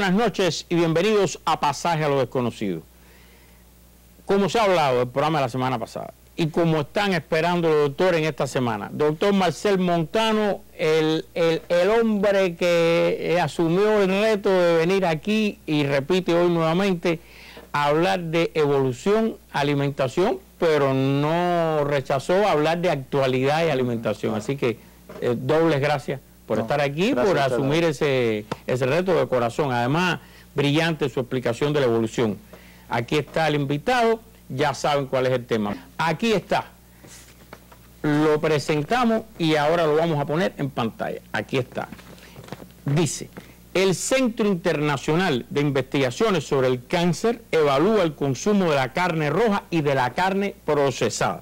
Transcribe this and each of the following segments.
buenas noches y bienvenidos a Pasaje a lo Desconocido. Como se ha hablado del programa de la semana pasada y como están esperando los doctores en esta semana, doctor Marcel Montano, el hombre que asumió el reto de venir aquí y repite hoy nuevamente a hablar de evolución, alimentación, pero no rechazó hablar de actualidad y alimentación. Así que dobles gracias por estar aquí, por asumir ese reto de corazón. Además, brillante su explicación de la evolución. Aquí está el invitado, ya saben cuál es el tema. Aquí está. Lo presentamos y ahora lo vamos a poner en pantalla. Aquí está. Dice: el Centro Internacional de Investigaciones sobre el Cáncer evalúa el consumo de la carne roja y de la carne procesada.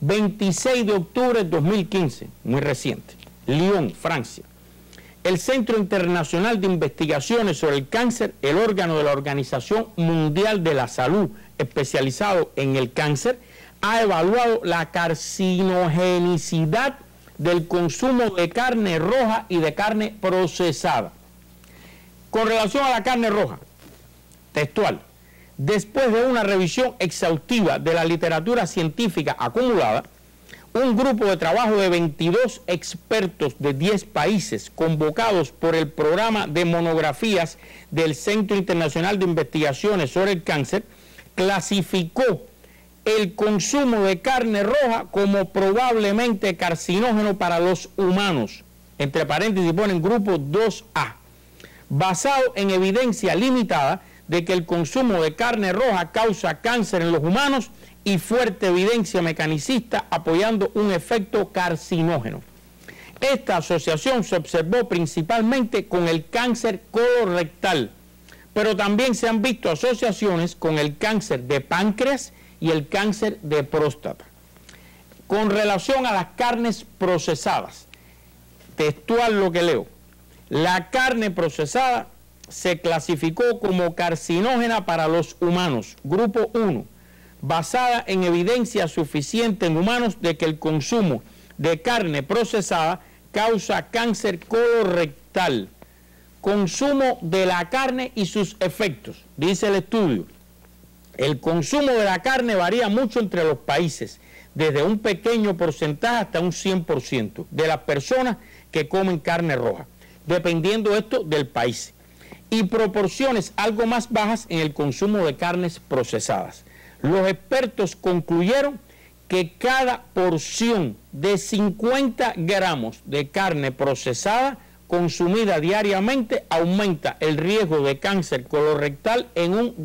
26 de octubre de 2015, muy reciente. Lyon, Francia. El Centro Internacional de Investigaciones sobre el Cáncer, el órgano de la Organización Mundial de la Salud especializado en el cáncer, ha evaluado la carcinogenicidad del consumo de carne roja y de carne procesada. Con relación a la carne roja, textual, después de una revisión exhaustiva de la literatura científica acumulada, un grupo de trabajo de 22 expertos de 10 países convocados por el programa de monografías del Centro Internacional de Investigaciones sobre el Cáncer clasificó el consumo de carne roja como probablemente carcinógeno para los humanos. Entre paréntesis ponen grupo 2A, basado en evidencia limitada de que el consumo de carne roja causa cáncer en los humanos y fuerte evidencia mecanicista apoyando un efecto carcinógeno. Esta asociación se observó principalmente con el cáncer colorectal, pero también se han visto asociaciones con el cáncer de páncreas y el cáncer de próstata. Con relación a las carnes procesadas, textual lo que leo, la carne procesada se clasificó como carcinógena para los humanos, grupo 1, basada en evidencia suficiente en humanos de que el consumo de carne procesada causa cáncer colorectal. Consumo de la carne y sus efectos. Dice el estudio, el consumo de la carne varía mucho entre los países, desde un pequeño porcentaje hasta un 100% de las personas que comen carne roja, dependiendo esto del país, y proporciones algo más bajas en el consumo de carnes procesadas. Los expertos concluyeron que cada porción de 50 gramos de carne procesada consumida diariamente aumenta el riesgo de cáncer colorectal en un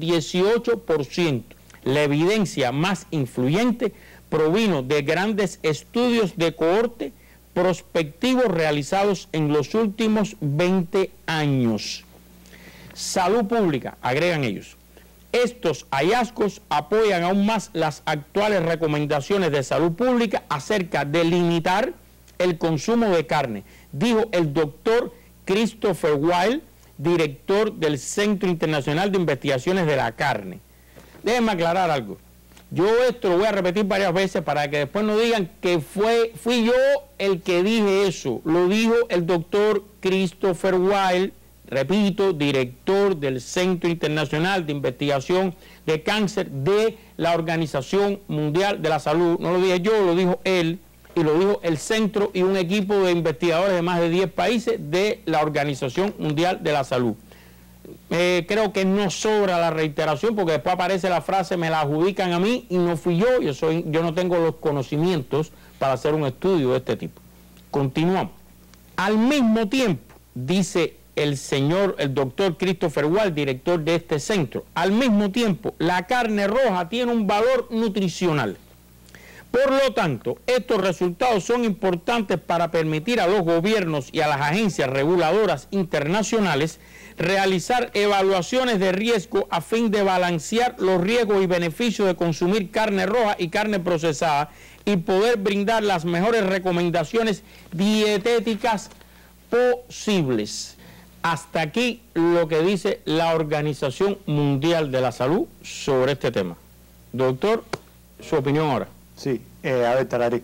18%. La evidencia más influyente provino de grandes estudios de cohorte prospectivos realizados en los últimos 20 años. Salud pública, agregan ellos. Estos hallazgos apoyan aún más las actuales recomendaciones de salud pública acerca de limitar el consumo de carne, dijo el doctor Christopher Weil, director del Centro Internacional de Investigaciones de la Carne. Déjenme aclarar algo. Yo esto lo voy a repetir varias veces para que después no digan que fui yo el que dije eso. Lo dijo el doctor Christopher Weil, repito, director del Centro Internacional de Investigación de Cáncer de la Organización Mundial de la Salud. No lo dije yo, lo dijo él, y lo dijo el centro y un equipo de investigadores de más de 10 países de la Organización Mundial de la Salud. Creo que no sobra la reiteración porque después aparece la frase, me la adjudican a mí y no fui yo, yo no tengo los conocimientos para hacer un estudio de este tipo. Continuamos. Al mismo tiempo, dice el doctor Christopher Weil, director de este centro, al mismo tiempo, la carne roja tiene un valor nutricional. Por lo tanto, estos resultados son importantes para permitir a los gobiernos y a las agencias reguladoras internacionales realizar evaluaciones de riesgo a fin de balancear los riesgos y beneficios de consumir carne roja y carne procesada y poder brindar las mejores recomendaciones dietéticas posibles. Hasta aquí lo que dice la Organización Mundial de la Salud sobre este tema. Doctor, su opinión ahora. Sí, a ver, Tarari,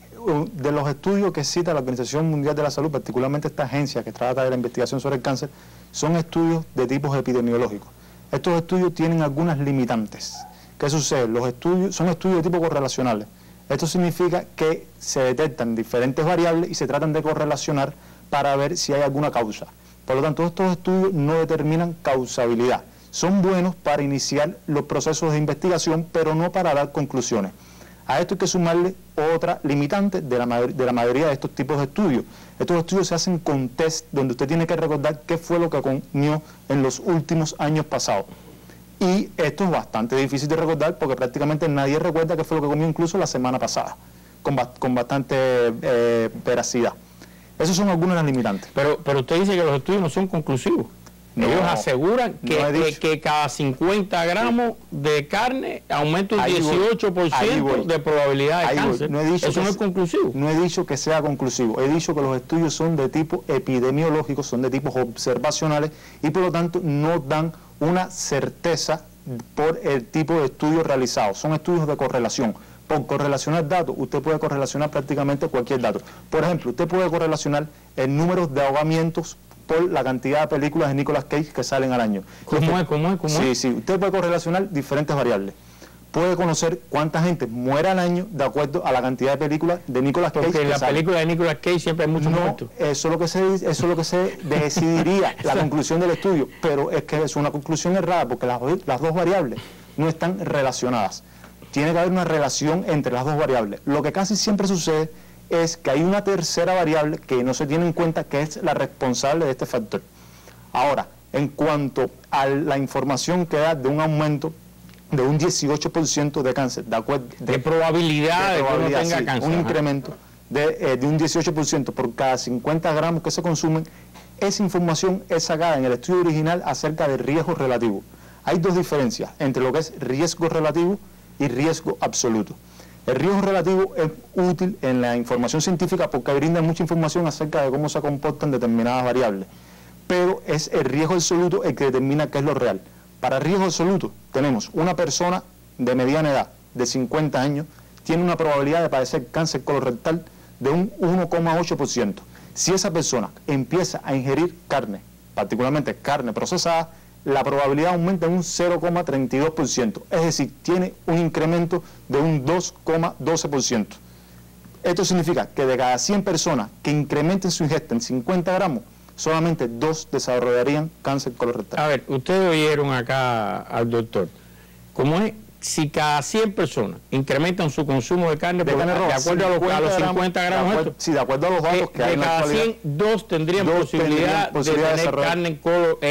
de los estudios que cita la Organización Mundial de la Salud, particularmente esta agencia que trata de la investigación sobre el cáncer, son estudios de tipos epidemiológicos. Estos estudios tienen algunas limitantes. ¿Qué sucede? Los estudios son estudios de tipo correlacionales. Esto significa que se detectan diferentes variables y se tratan de correlacionar para ver si hay alguna causa. Por lo tanto, estos estudios no determinan causabilidad. Son buenos para iniciar los procesos de investigación, pero no para dar conclusiones. A esto hay que sumarle otra limitante de la mayoría de estos tipos de estudios. Estos estudios se hacen con test donde usted tiene que recordar qué fue lo que comió en los últimos años pasados. Y esto es bastante difícil de recordar porque prácticamente nadie recuerda qué fue lo que comió incluso la semana pasada, con bastante veracidad. Esas son algunas de las limitantes. Pero usted dice que los estudios no son conclusivos. No, ellos aseguran que cada 50 gramos de carne aumenta un 18% de probabilidad de cáncer. Eso no es conclusivo. No he dicho que sea conclusivo. He dicho que los estudios son de tipo epidemiológico, son de tipos observacionales y por lo tanto no dan una certeza por el tipo de estudios realizados. Son estudios de correlación. Por correlacionar datos, usted puede correlacionar prácticamente cualquier dato. Por ejemplo, usted puede correlacionar el número de ahogamientos por la cantidad de películas de Nicolas Cage que salen al año. ¿Cómo es? Sí, sí, usted puede correlacionar diferentes variables. Puede conocer cuánta gente muere al año de acuerdo a la cantidad de películas de Nicolas Cage. Porque en la película de Nicolas Cage siempre hay muchos muertos. Eso es lo que se decidiría la conclusión del estudio, pero es que es una conclusión errada porque las dos variables no están relacionadas. Tiene que haber una relación entre las dos variables. Lo que casi siempre sucede es que hay una tercera variable que no se tiene en cuenta, que es la responsable de este factor. Ahora, en cuanto a la información que da de un aumento de un 18% de cáncer, de probabilidad de que uno tenga sí, cáncer. Un incremento de un 18% por cada 50 gramos que se consumen, esa información es sacada en el estudio original acerca del riesgo relativo. Hay dos diferencias entre lo que es riesgo relativo y riesgo absoluto. El riesgo relativo es útil en la información científica porque brinda mucha información acerca de cómo se comportan determinadas variables, pero es el riesgo absoluto el que determina qué es lo real. Para el riesgo absoluto tenemos una persona de mediana edad, de 50 años, tiene una probabilidad de padecer cáncer colorectal de un 1,8%. Si esa persona empieza a ingerir carne, particularmente carne procesada, la probabilidad aumenta en un 0,32%, es decir, tiene un incremento de un 2,12%. Esto significa que de cada 100 personas que incrementen su ingesta en 50 gramos, solamente 2 desarrollarían cáncer colorectal. A ver, ustedes oyeron acá al doctor, ¿cómo es? Si cada 100 personas incrementan su consumo de carne, de acuerdo a los 50 gramos, sí, de acuerdo a los datos que hay en la actualidad, de cada 100, 2 tendrían posibilidad de tener carne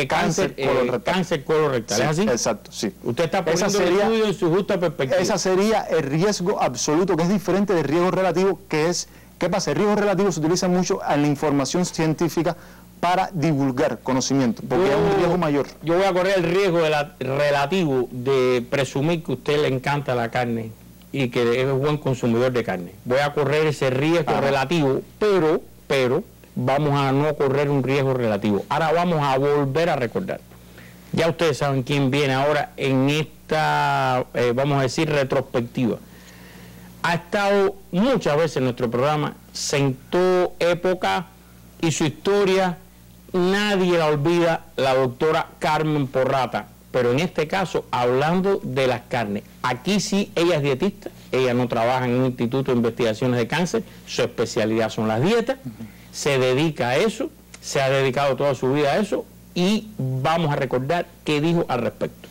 cáncer colorectal. Sí, ¿Es así? Exacto, sí. Usted está poniendo el estudio en su justa perspectiva. Esa sería el riesgo absoluto, que es diferente del riesgo relativo, que es, ¿qué pasa? El riesgo relativo se utiliza mucho en la información científica para divulgar conocimiento, porque es un riesgo mayor. Yo voy a correr el riesgo relativo de presumir que a usted le encanta la carne y que es buen consumidor de carne. Voy a correr ese riesgo relativo, pero vamos a no correr un riesgo relativo. Ahora vamos a volver a recordar. Ya ustedes saben quién viene ahora en esta, vamos a decir, retrospectiva. Ha estado muchas veces en nuestro programa, sentó época y su historia nadie la olvida, la doctora Carmen Porrata, pero en este caso hablando de las carnes. Aquí sí, ella es dietista, ella no trabaja en un instituto de investigaciones de cáncer, su especialidad son las dietas, se dedica a eso, se ha dedicado toda su vida a eso y vamos a recordar qué dijo al respecto.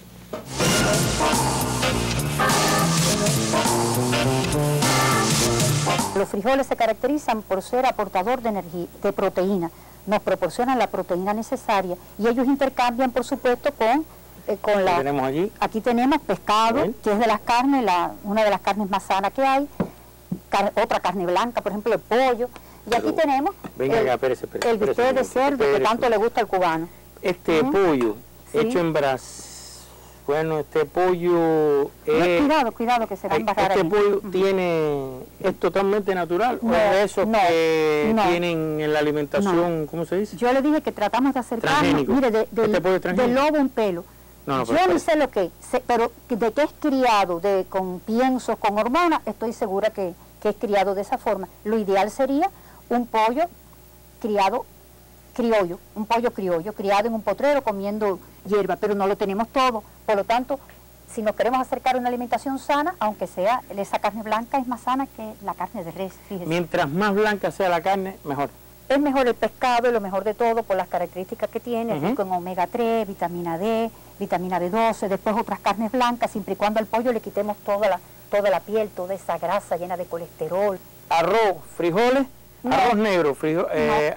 Los frijoles se caracterizan por ser aportador de energía, de proteína. Nos proporcionan la proteína necesaria y ellos intercambian, por supuesto, con la... ¿Qué tenemos allí? Aquí tenemos pescado, que es de las carnes, una de las carnes más sanas que hay, otra carne blanca, por ejemplo, el pollo, y aquí tenemos el bistec de cerdo que tanto le gusta al cubano. Este pollo hecho en Brasil. Bueno, este pollo cuidado que se va a embarrar Este ahí. pollo es totalmente natural, o es de esos que tienen en la alimentación, ¿cómo se dice? Yo le dije que tratamos de acercarnos, mire, del lobo en pelo. Yo no sé lo que, pero de que es criado con piensos, con hormonas, estoy segura que es criado de esa forma. Lo ideal sería un pollo criado criollo, un pollo criollo, criado en un potrero comiendo hierba, pero no lo tenemos todo. Por lo tanto, si nos queremos acercar a una alimentación sana, aunque sea esa carne blanca, es más sana que la carne de res, fíjese. Mientras más blanca sea la carne, mejor. Es mejor el pescado, y lo mejor de todo por las características que tiene, rico en omega 3, vitamina D, vitamina B12, después otras carnes blancas, siempre y cuando al pollo le quitemos toda la piel, toda esa grasa llena de colesterol. Arroz, frijoles, arroz negro, frijoles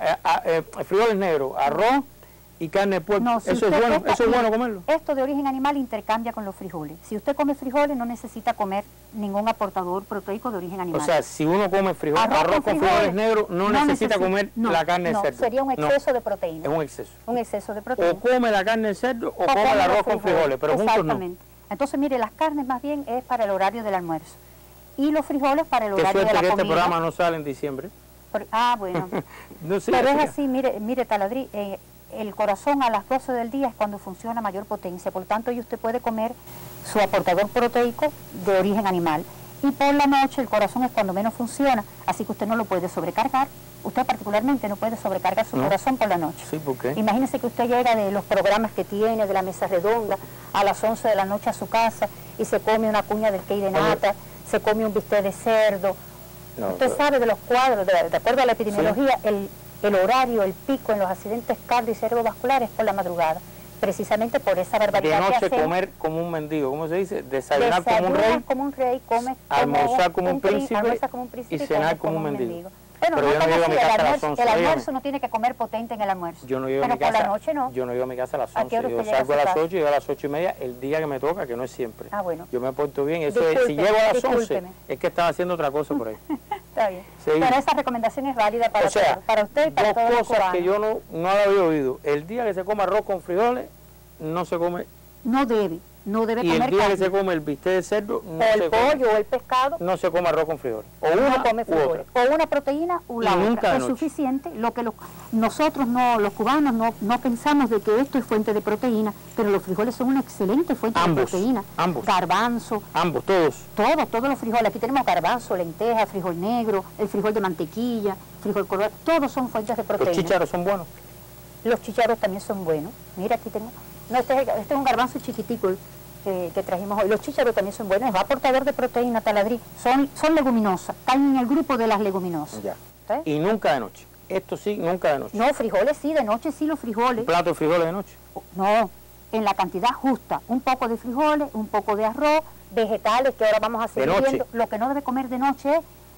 negros, arroz y carne de puerco. No, si eso es bueno comerlo. Esto de origen animal intercambia con los frijoles. Si usted come frijoles no necesita comer ningún aportador proteico de origen animal. O sea, si uno come arroz con frijoles negros, no necesita comer la carne de cerdo. No, sería un exceso de proteína. Es un exceso. Un exceso de proteína. O come la carne de cerdo o come el arroz con frijoles, pero juntos no. Exactamente. Entonces, mire, las carnes más bien es para el horario del almuerzo. Y los frijoles para el horario de la comida. Qué suerte que este programa no sale en diciembre. Bueno. No sé, pero es así, mire Taladrí, el corazón a las 12 del día es cuando funciona a mayor potencia, por lo tanto, usted puede comer su aportador proteico de origen animal. Y por la noche el corazón es cuando menos funciona, así que usted no lo puede sobrecargar. Usted particularmente no puede sobrecargar su corazón por la noche. Sí, ¿por qué? Imagínese que usted llega de los programas que tiene, de la mesa redonda, a las 11 de la noche a su casa y se come una cuña del key de nata, se come un bistec de cerdo. Usted sabe de los cuadros, de acuerdo a la epidemiología, el horario, el pico en los accidentes cardio y cerebrovasculares por la madrugada, precisamente por esa barbaridad. De noche comer como un mendigo, ¿cómo se dice? Desayunar como un rey, come almorzar como un príncipe y cenar como un mendigo. Bueno, pero yo no llego a mi casa a las 11. El almuerzo no tiene que comer potente en el almuerzo. Yo no llego a mi casa, por la noche no. Yo no llego a mi casa a las 11. Yo salgo a las 8 y llego a las 8:30 el día que me toca, que no es siempre. Bueno. Yo me porto bien. Eso es, si llego a las 11 es que estaba haciendo otra cosa por ahí. Está bien. Sí. Pero esa recomendación es válida para, para usted y para todos los cubanos. Dos cosas que yo no la había oído. El día que se come arroz con frijoles, no se come. No debe comer carne. Y el día que se come el bistec de cerdo, no o el pollo o el pescado, no se come arroz con frijoles. O uno come frijoles. O una proteína o la otra. Es suficiente. Lo que nosotros los cubanos no pensamos de que esto es fuente de proteína, pero los frijoles son una excelente fuente de proteína. Ambos. Garbanzo. Ambos, todos. Todos los frijoles. Aquí tenemos garbanzo, lenteja, frijol negro, el frijol de mantequilla, frijol colorado. Todos son fuentes de proteína. ¿Los chícharos son buenos? Los chícharos también son buenos. Mira, aquí tengo... No, este es un garbanzo chiquitico que trajimos hoy. Los chícharos también son buenos, es aportador de proteína, Taladrí. Son leguminosas, caen en el grupo de las leguminosas. Ya. ¿Sí? Y nunca de noche. Esto sí, nunca de noche. No, frijoles sí, de noche sí los frijoles. ¿Un plato de frijoles de noche? No, en la cantidad justa. Un poco de frijoles, un poco de arroz, vegetales que ahora vamos a seguir viendo. Lo que no debe comer de noche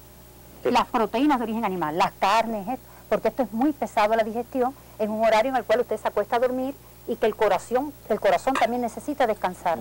es las proteínas de origen animal, las carnes, porque esto es muy pesado a la digestión, en un horario en el cual usted se acuesta a dormir y que el corazón también necesita descansar.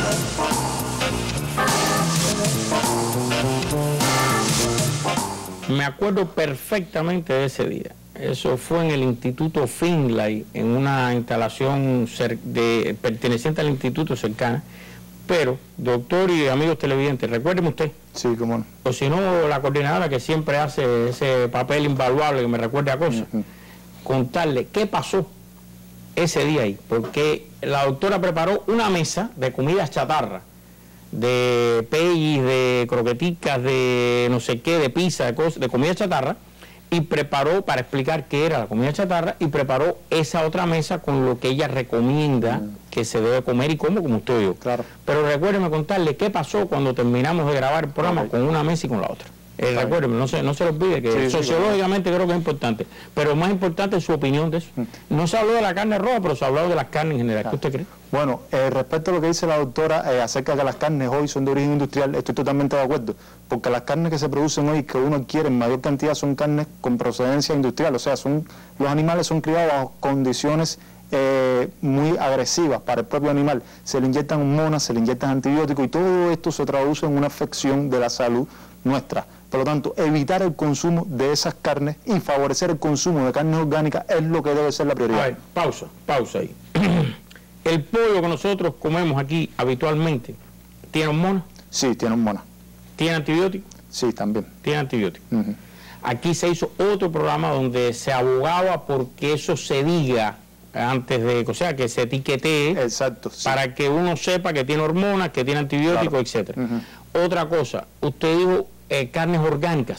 Me acuerdo perfectamente de ese día. Eso fue en el Instituto Finlay, en una instalación perteneciente al instituto cercana. Pero, doctor y amigos televidentes, recuérdeme usted. Sí, cómo no. O si no, la coordinadora que siempre hace ese papel invaluable que me recuerda a cosas. Contarle qué pasó ese día ahí, porque la doctora preparó una mesa de comidas chatarra, de peyes, de croqueticas, de no sé qué, de pizza, de comida chatarra, y preparó para explicar qué era la comida chatarra, y preparó esa otra mesa con lo que ella recomienda que se debe comer y cómo, como usted dijo. Claro. Pero recuérdeme contarle qué pasó cuando terminamos de grabar el programa con una mesa y con la otra. Recuérdeme, no se lo olvide, que sociológicamente creo que es importante, pero más importante es su opinión de eso. No se habló de la carne roja, pero se habló de las carnes en general. ¿Qué usted cree? Bueno, respecto a lo que dice la doctora acerca de que las carnes hoy son de origen industrial, estoy totalmente de acuerdo, porque las carnes que se producen hoy, que uno adquiere en mayor cantidad, son carnes con procedencia industrial, o sea, los animales son criados bajo condiciones muy agresivas para el propio animal. Se le inyectan hormonas, se le inyectan antibióticos y todo esto se traduce en una afección de la salud nuestra. Por lo tanto, evitar el consumo de esas carnes y favorecer el consumo de carnes orgánicas es lo que debe ser la prioridad. A ver, pausa ahí. ¿El pollo que nosotros comemos aquí habitualmente tiene hormonas? Sí, tiene hormonas. ¿Tiene antibióticos? Sí, también. Tiene antibióticos. Aquí se hizo otro programa donde se abogaba porque eso se diga antes de, o sea, que se etiquetee. Exacto, sí. Para que uno sepa que tiene hormonas, que tiene antibióticos, etcétera. Otra cosa, usted dijo carnes orgánicas.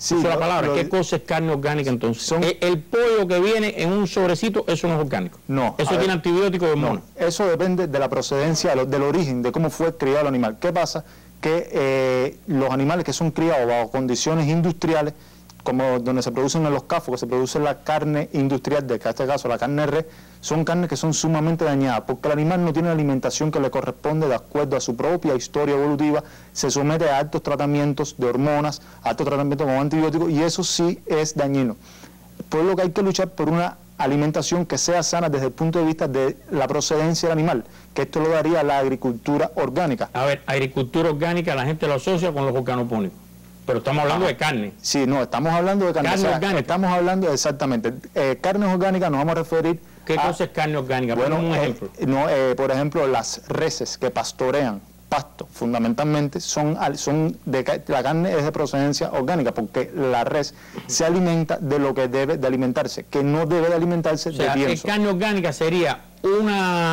Sí, esa es la palabra. ¿Qué cosa es carne orgánica entonces? El pollo que viene en un sobrecito, eso no es orgánico. No. Eso tiene antibióticos y hormonas. No, eso depende de la procedencia, del origen, de cómo fue criado el animal. ¿Qué pasa? Que los animales que son criados bajo condiciones industriales, como donde se producen en los CAFO, que se produce la carne industrial, en este caso la carne de res, son carnes que son sumamente dañadas, porque el animal no tiene la alimentación que le corresponde de acuerdo a su propia historia evolutiva, se somete a altos tratamientos de hormonas, altos tratamientos con antibióticos, y eso sí es dañino. Por lo que hay que luchar por una alimentación que sea sana desde el punto de vista de la procedencia del animal, que esto lo daría la agricultura orgánica. A ver, agricultura orgánica la gente lo asocia con los organopónicos. Pero estamos hablando de carne. Sí, no, estamos hablando de carne. Carne orgánica. Estamos hablando exactamente. Carnes orgánicas nos vamos a referir. ¿Qué cosa es carne orgánica? Bueno, un ejemplo. Por ejemplo, las reses que pastorean pasto, fundamentalmente, la carne es de procedencia orgánica, porque la res se alimenta de lo que debe de alimentarse, que no debe de alimentarse de pienso. Carne orgánica sería un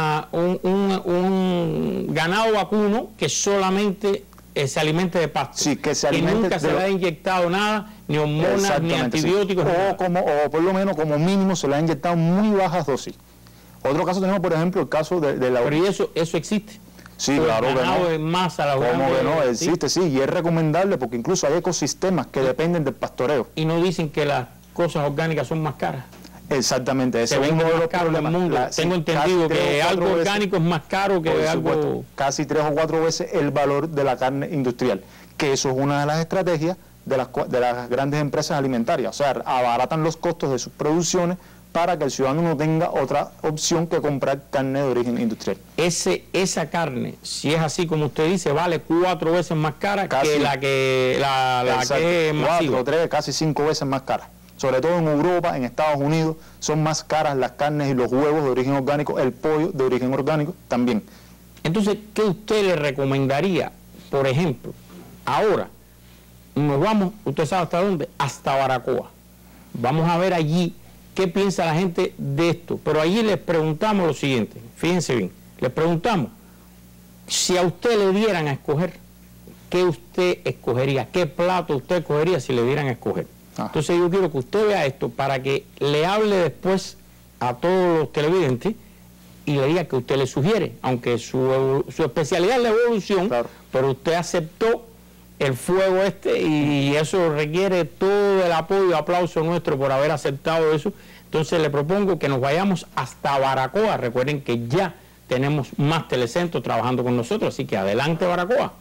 ganado vacuno que solamente se alimente de pasto, sí, que nunca se le ha inyectado nada, ni hormonas, ni antibióticos. Sí. O por lo menos como mínimo se le ha inyectado muy bajas dosis. Otro caso tenemos, por ejemplo, el caso de la... Pero ¿y eso existe? Sí, claro que no. En masa, ¿Cómo que no? Existe, sí, y es recomendable porque incluso hay ecosistemas que dependen del pastoreo. Y no dicen que las cosas orgánicas son más caras. Exactamente, ese es uno de los problemas del mundo. Tengo entendido que algo orgánico es más caro que algo... Casi 3 o 4 veces el valor de la carne industrial, que eso es una de las estrategias de las grandes empresas alimentarias. O sea, abaratan los costos de sus producciones para que el ciudadano no tenga otra opción que comprar carne de origen industrial. Esa carne, si es así como usted dice, vale 4 veces más cara que la que es masiva. 4, 3, casi 5 veces más cara. Sobre todo en Europa, en Estados Unidos, son más caras las carnes y los huevos de origen orgánico, el pollo de origen orgánico también. Entonces, ¿qué usted le recomendaría? Por ejemplo, ahora nos vamos, usted sabe hasta dónde, hasta Baracoa. Vamos a ver allí qué piensa la gente de esto. Pero allí les preguntamos lo siguiente, fíjense bien, les preguntamos, si a usted le dieran a escoger, ¿qué usted escogería? ¿Qué plato usted escogería si le dieran a escoger? Entonces yo quiero que usted vea esto para que le hable después a todos los televidentes y le diga que usted le sugiere, aunque su especialidad es la evolución, claro, pero usted aceptó el fuego y eso requiere todo el apoyo y aplauso nuestro por haber aceptado eso. Entonces le propongo que nos vayamos hasta Baracoa. Recuerden que ya tenemos más telecentros trabajando con nosotros, así que adelante Baracoa.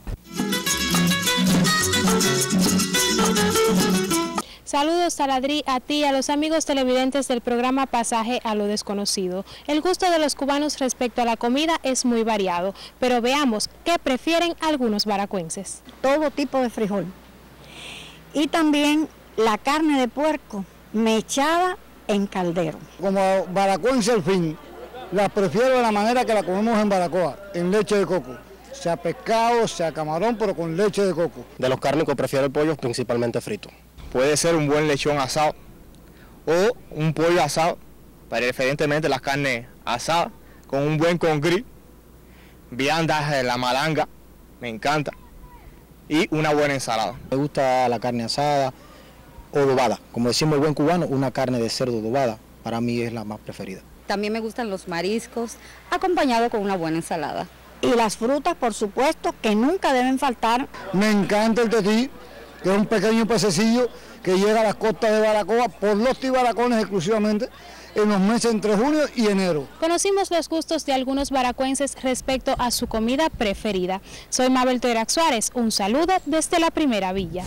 Saludos Saladri, a ti y a los amigos televidentes del programa Pasaje a lo Desconocido. El gusto de los cubanos respecto a la comida es muy variado, pero veamos qué prefieren algunos baracuenses. Todo tipo de frijol. Y también la carne de puerco mechada en caldero. Como baracuense al fin, la prefiero de la manera que la comemos en Baracoa, en leche de coco. Sea pescado, sea camarón, pero con leche de coco. De los cárnicos prefiero el pollo principalmente frito. Puede ser un buen lechón asado o un pollo asado, preferentemente las carnes asadas, con un buen congrí, viandas de la malanga, me encanta, y una buena ensalada. Me gusta la carne asada o adobada, como decimos el buen cubano, una carne de cerdo adobada, para mí es la más preferida. También me gustan los mariscos, acompañado con una buena ensalada. Y las frutas, por supuesto, que nunca deben faltar. Me encanta el tetí, que es un pequeño pececillo que llega a las costas de Baracoa por los tibaracones exclusivamente en los meses entre junio y enero. Conocimos los gustos de algunos baracuenses respecto a su comida preferida. Soy Mabel Toirac Suárez, un saludo desde la Primera Villa.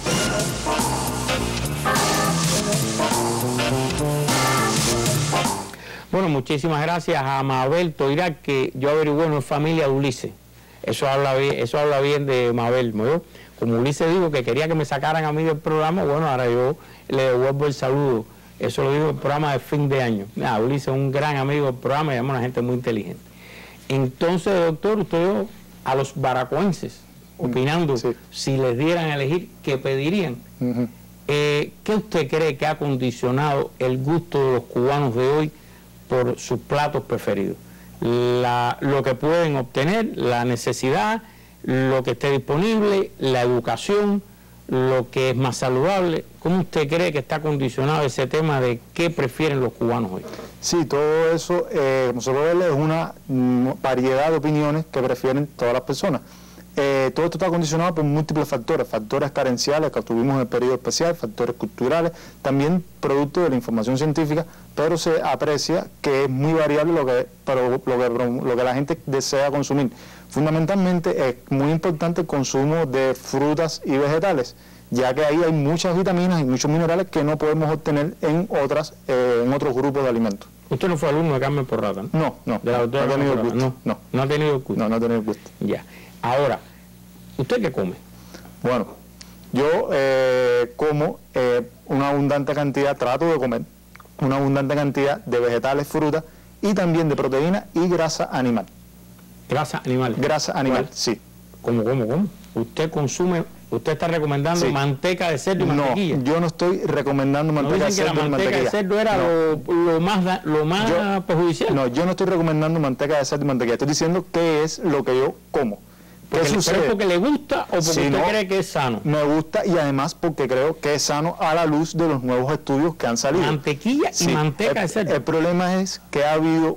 Bueno, muchísimas gracias a Mabel Toirac, que yo averigué no es familia de Ulises. Eso habla bien de Mabel, ¿no? Como Ulises dijo que quería que me sacaran a mí del programa, bueno, ahora yo le devuelvo el saludo. Eso lo digo en el programa de fin de año. Ulises es un gran amigo del programa y es una gente muy inteligente. Entonces, doctor, usted a los baracoenses, opinando, sí, si les dieran a elegir, ¿qué pedirían? ¿Qué usted cree que ha condicionado el gusto de los cubanos de hoy por sus platos preferidos? Lo que pueden obtener, la necesidad, lo que esté disponible, la educación, lo que es más saludable. ¿Cómo usted cree que está condicionado ese tema de qué prefieren los cubanos hoy? Sí, todo eso, como se puede ver, es una variedad de opiniones que prefieren todas las personas. Todo esto está condicionado por múltiples factores, factores carenciales que tuvimos en el periodo especial, factores culturales, también producto de la información científica, pero se aprecia que es muy variable lo que la gente desea consumir. Fundamentalmente es muy importante el consumo de frutas y vegetales, ya que ahí hay muchas vitaminas y muchos minerales que no podemos obtener en otros grupos de alimentos. ¿Usted no fue alumno de Carmen Porrata, no? No, ¿De la doctora no ha tenido el Porrata? gusto. No ha tenido el gusto. No ha tenido el gusto. Ya. Ahora, ¿usted qué come? Bueno, yo como una abundante cantidad, trato de comer una abundante cantidad de vegetales, frutas y también de proteína y grasa animal. ¿Grasa animal? Grasa animal, ¿Cuál? sí. ¿Cómo? ¿Usted está recomendando manteca de cerdo y mantequilla? No, yo no estoy recomendando manteca de cerdo y mantequilla. ¿No dicen que la manteca de cerdo era lo más perjudicial? No, yo no estoy recomendando manteca de cerdo y mantequilla. Estoy diciendo qué es lo que yo como. ¿Pero es porque le gusta o porque usted cree que es sano? Me gusta y además porque creo que es sano a la luz de los nuevos estudios que han salido. Mantequilla y manteca de cerdo. El problema es que ha habido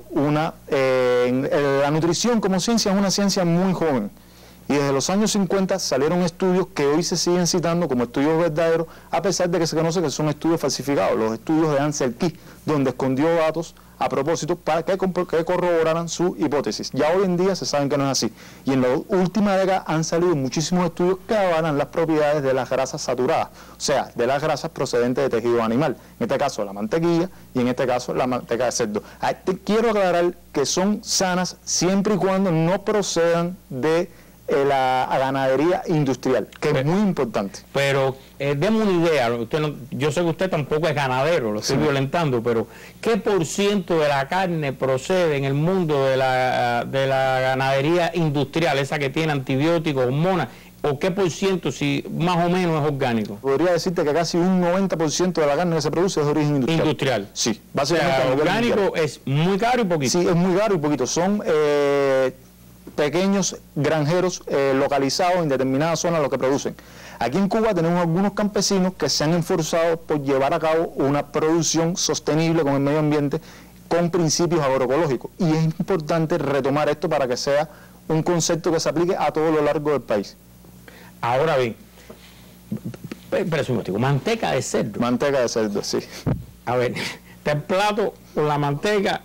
la nutrición como ciencia es una ciencia muy joven. Y desde los años 50 salieron estudios que hoy se siguen citando como estudios verdaderos, a pesar de que se conoce que son estudios falsificados, los estudios de Ansel Keys, donde escondió datos a propósito para que corroboraran su hipótesis. Ya hoy en día se saben que no es así. Y en la última década han salido muchísimos estudios que avalan las propiedades de las grasas saturadas, o sea, de las grasas procedentes de tejido animal. En este caso la mantequilla y en este caso la manteca de cerdo. Quiero aclarar que son sanas siempre y cuando no procedan de la ganadería industrial, que es muy importante. Pero deme una idea, yo sé que usted tampoco es ganadero, lo estoy violentando, pero ¿qué por ciento de la carne procede en el mundo de la ganadería industrial, esa que tiene antibióticos, hormonas? ¿O qué por ciento, si más o menos, es orgánico? Podría decirte que casi un 90% de la carne que se produce es de origen industrial. ¿Industrial? Sí, básicamente. O sea, orgánico es muy caro y poquito. Sí, es muy caro y poquito. Son pequeños granjeros localizados en determinadas zonas lo que producen. Aquí en Cuba tenemos algunos campesinos que se han esforzado por llevar a cabo una producción sostenible con el medio ambiente con principios agroecológicos. Y es importante retomar esto para que sea un concepto que se aplique a todo lo largo del país. Ahora bien, presumo, manteca de cerdo. Manteca de cerdo, sí. A ver, el plato con la manteca,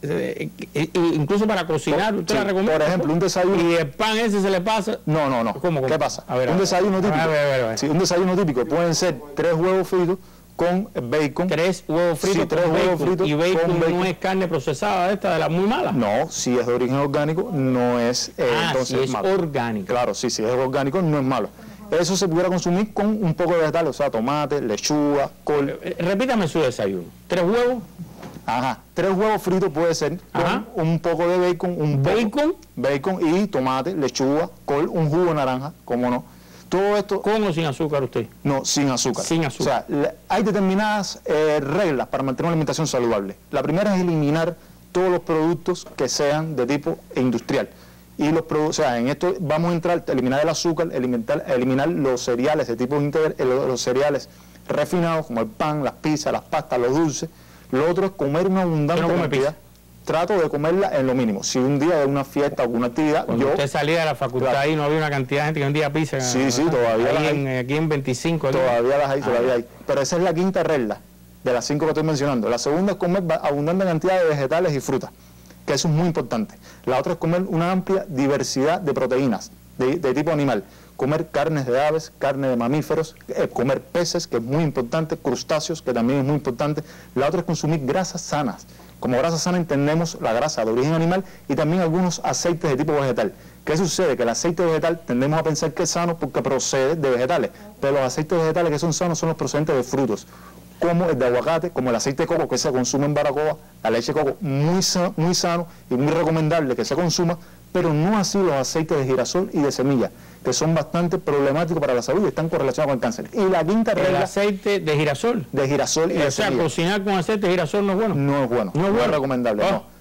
incluso para cocinar, ¿usted la recomienda? Por ejemplo, un desayuno. ¿Y el pan ese se le pasa? No. ¿Cómo? ¿Qué pasa? Un desayuno típico. Sí, un desayuno típico pueden ser 3 huevos fritos con bacon. 3 huevos fritos, sí, 3 huevos fritos. ¿Y bacon no es carne procesada esta de la muy mala? No, si es de origen orgánico, no es entonces si es malo. Orgánico. Claro, sí, si es orgánico, no es malo. Eso se pudiera consumir con un poco de vegetales, o sea, tomate, lechuga, col. Repítame su desayuno. 3 huevos. Ajá, 3 huevos fritos puede ser con un poco de bacon, bacon y tomate, lechuga, col, un jugo de naranja, como no. Todo esto... ¿Con o sin azúcar usted? No, sin azúcar. Sin azúcar. O sea, hay determinadas reglas para mantener una alimentación saludable. La primera es eliminar todos los productos que sean de tipo industrial. Y o sea, en esto vamos a entrar, eliminar el azúcar, eliminar los cereales de tipo los cereales refinados, como el pan, las pizzas, las pastas, los dulces. Lo otro es comer una abundante cantidad. Trato de comerla en lo mínimo. Si un día de una fiesta o alguna actividad, cuando usted salía de la facultad, claro, ahí no había una cantidad de gente que vendía pizza. Sí, todavía las hay. Aquí en 25. Todavía las hay, todavía hay. Pero esa es la quinta regla de las 5 que estoy mencionando. La segunda es comer abundante cantidad de vegetales y frutas, que eso es muy importante. La otra es comer una amplia diversidad de proteínas de tipo animal. Comer carnes de aves, carne de mamíferos, comer peces, que es muy importante, crustáceos, que también es muy importante. La otra es consumir grasas sanas. Como grasa sana entendemos la grasa de origen animal y también algunos aceites de tipo vegetal. ¿Qué sucede? Que el aceite vegetal tendemos a pensar que es sano porque procede de vegetales, pero los aceites vegetales que son sanos son los procedentes de frutos, como el de aguacate, como el aceite de coco que se consume en Baracoa, la leche de coco muy sano y muy recomendable que se consuma, pero no así los aceites de girasol y de semilla, que son bastante problemáticos para la salud y están correlacionados con el cáncer. Y la quinta regla... ¿El aceite de girasol? De girasol y de semilla. O sea, cocinar con aceite de girasol no es bueno. No es bueno, no es recomendable, no.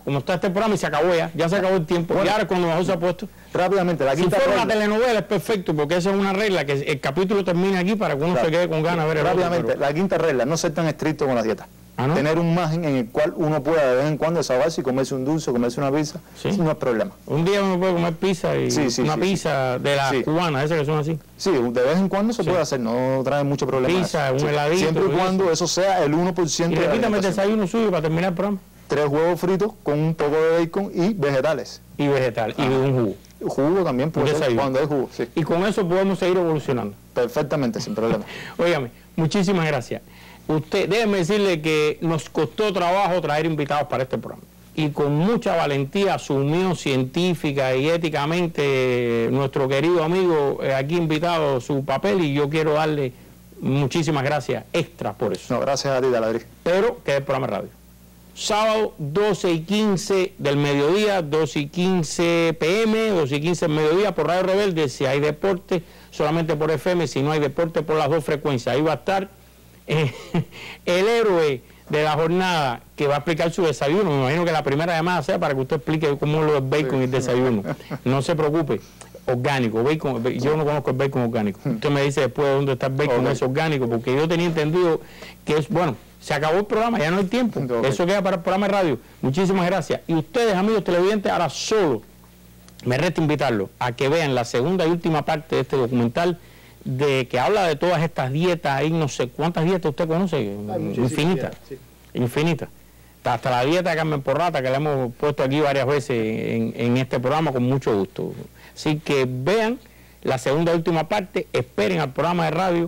como está este programa y se acabó ya se acabó el tiempo. Bueno, y ahora cuando mejor se ha puesto. Rápidamente, la quinta regla. Si fuera una telenovela es perfecto, porque esa es una regla, que el capítulo termine aquí para que uno se quede con ganas de ver el rápidamente, otro, pero... la quinta regla, no ser tan estricto con la dieta. ¿Ah, no? Tener un margen en el cual uno pueda de vez en cuando desahogarse y comerse un dulce, comerse una pizza, ¿sí? No es problema. Un día uno puede comer pizza y una pizza de las cubanas, esas que son así. Sí, de vez en cuando se puede hacer, no trae mucho problema. Pizza, un heladito. Siempre y cuando eso sea el 1%. Y repítame el desayuno suyo para terminar el programa. 3 huevos fritos con un poco de bacon y vegetales. Y un jugo. Jugo también puede ser cuando hay jugo, sí. Y con eso podemos seguir evolucionando. Perfectamente, sin problema. Óigame, muchísimas gracias. Déjeme decirle que nos costó trabajo traer invitados para este programa. Y con mucha valentía asumió científica y éticamente nuestro querido amigo aquí invitado su papel, y yo quiero darle muchísimas gracias extra por eso. No, gracias a ti, Daladri. Pero que es el programa de radio. Sábado 12:15 del mediodía, 12:15 p.m., 12:15 del mediodía por Radio Rebelde. Si hay deporte, solamente por FM. Si no hay deporte, por las 2 frecuencias. Ahí va a estar el héroe de la jornada, que va a explicar su desayuno. Me imagino que la primera llamada sea para que usted explique cómo es lo del bacon y el desayuno. No se preocupe. Orgánico, bacon, yo no conozco el bacon orgánico. Usted me dice después dónde está el bacon, es orgánico, porque yo tenía entendido que es, bueno, se acabó el programa, ya no hay tiempo. Eso queda para el programa de radio. Muchísimas gracias. Y ustedes, amigos televidentes, ahora solo me resta invitarlos a que vean la segunda y última parte de este documental, de que habla de todas estas dietas, ahí no sé cuántas dietas usted conoce, infinitas, infinitas. Hasta la dieta de Carmen Porrata, que la hemos puesto aquí varias veces en este programa con mucho gusto. Así que vean la segunda y última parte, esperen al programa de radio,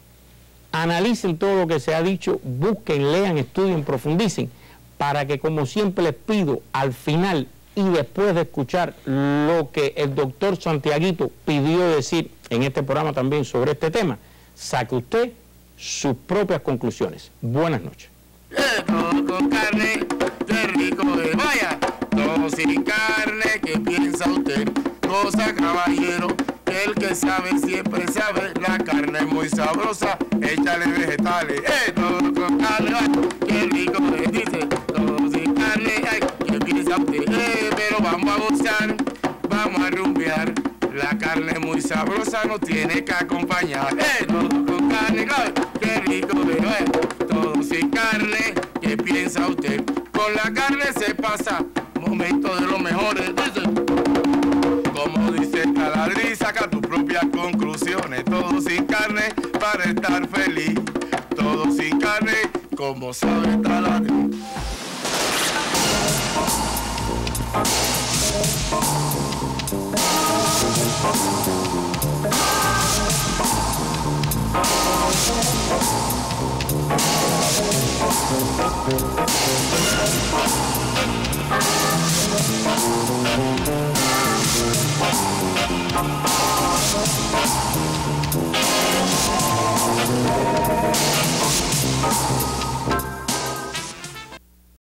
analicen todo lo que se ha dicho, busquen, lean, estudien, profundicen, para que, como siempre les pido, al final y después de escuchar lo que el doctor Santiaguito pidió decir en este programa también sobre este tema, saque usted sus propias conclusiones. Buenas noches. Todo con carne, qué rico es, vaya, todo sin carne, ¿qué piensa usted? Cosa, caballero, que el que sabe siempre sabe, la carne es muy sabrosa, échale vegetales, todo con carne, qué rico es, dice, todo sin carne, ay, ¿qué piensa usted? Pero vamos a gozar, vamos a rumbear, la carne es muy sabrosa, nos tiene que acompañar, todo con carne, ay, qué rico es, todo sin carne, ¿qué piensa usted? Con la carne se pasa momentos de los mejores, dice. Como dice Daladri, saca tus propias conclusiones. Todo sin carne para estar feliz. Todo sin carne, como sabe Daladri.